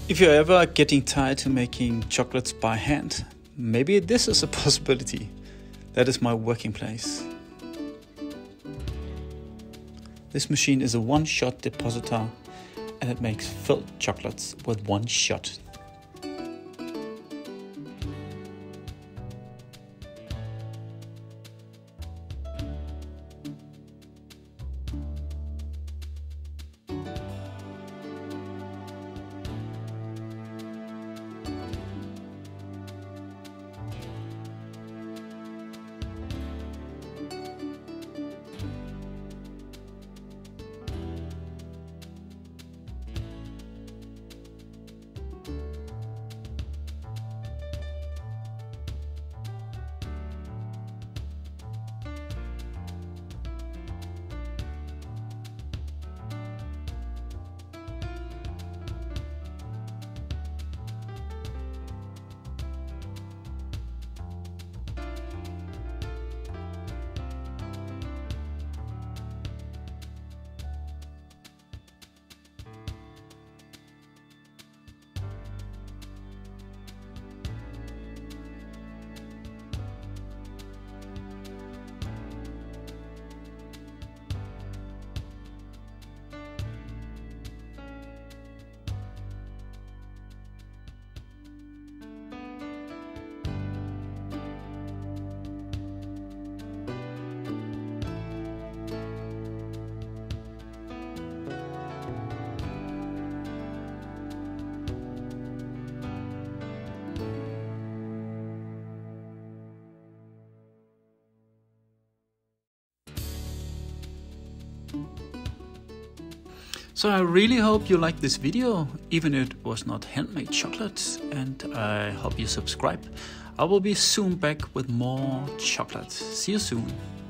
If you're ever getting tired to making chocolates by hand, maybe this is a possibility. That is my working place. This machine is a one-shot depositor and it makes filled chocolates with one shot. So I really hope you liked this video, even if it was not handmade chocolate, and I hope you subscribe. I will be soon back with more chocolate. See you soon.